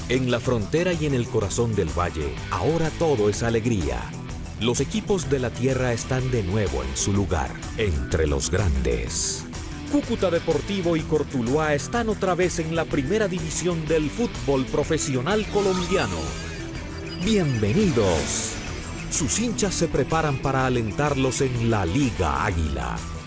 En la frontera y en el corazón del valle, ahora todo es alegría. Los equipos de la tierra están de nuevo en su lugar, entre los grandes. Cúcuta Deportivo y Cortuluá están otra vez en la primera división del fútbol profesional colombiano. Bienvenidos. Sus hinchas se preparan para alentarlos en la Liga Águila.